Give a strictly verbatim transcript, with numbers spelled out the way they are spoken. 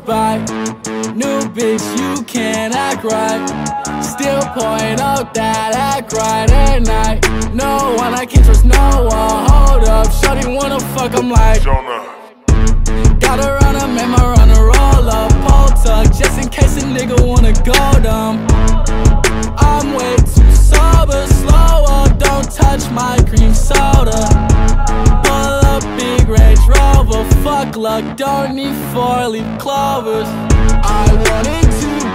by. New bitch, you can't act right. Still point out that act right at night. No one, I can't trust no one. Hold up, shawty wanna fuck, I'm like gotta run a man, my run a roll up. Pole tuck, just in case a nigga wanna go dumb. I'm way too sober, slower, don't touch my cream soda. Pull up big Range Rover, fuck luck, don't need four leaf clovers. I wanted to